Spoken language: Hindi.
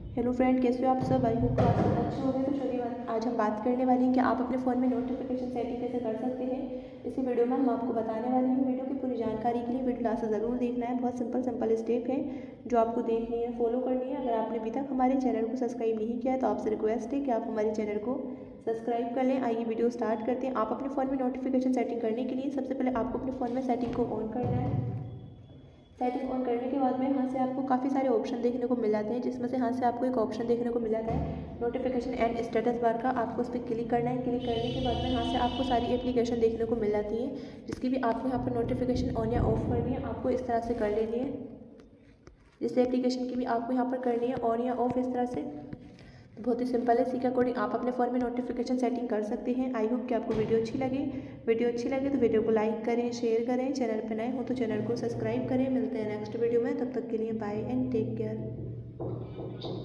हेलो फ्रेंड, कैसे हो आप सब? आई होप आप सब अच्छे हो गए। तो चलिए आज हम बात करने वाले हैं कि आप अपने फ़ोन में नोटिफिकेशन सेटिंग कैसे कर सकते हैं। इसी वीडियो में हम आपको बताने वाले हैं। वीडियो की पूरी जानकारी के लिए वीडियो लास्ट ज़रूर देखना है। बहुत सिंपल स्टेप है जो आपको देखनी है, फॉलो करनी है। अगर आपने अभी तक हमारे चैनल को सब्सक्राइब नहीं किया है तो आपसे रिक्वेस्ट है कि आप हमारे चैनल को सब्सक्राइब कर लें। आइए वीडियो स्टार्ट करते हैं। आप अपने फ़ोन में नोटिफिकेशन सेटिंग करने के लिए सबसे पहले आपको अपने फ़ोन में सेटिंग को ऑन करना है। सेटिंग ऑन करने के बाद में यहाँ से आपको काफ़ी सारे ऑप्शन देखने को मिल जाते हैं, जिसमें से यहाँ से आपको एक ऑप्शन देखने को मिल जाता है नोटिफिकेशन एंड स्टेटस बार का। आपको उस पर क्लिक करना है। क्लिक करने के बाद में यहाँ से आपको सारी एप्लीकेशन देखने को मिल जाती है, जिसकी भी आपको यहाँ पर नोटिफिकेशन ऑन या ऑफ करनी है। आपको इस तरह से कर लेनी है, जिस एप्लीकेशन की भी आपको यहाँ पर करनी है ऑन या ऑफ, इस तरह से। बहुत ही सिंपल है। इसी के अकॉर्डिंग आप अपने फ़ोन में नोटिफिकेशन सेटिंग कर सकते हैं। आई होप कि आपको वीडियो अच्छी लगे। वीडियो अच्छी लगे तो वीडियो को लाइक करें, शेयर करें। चैनल पर नए हो तो चैनल को सब्सक्राइब करें। मिलते हैं नेक्स्ट वीडियो में, तब तक के लिए बाय एंड टेक केयर।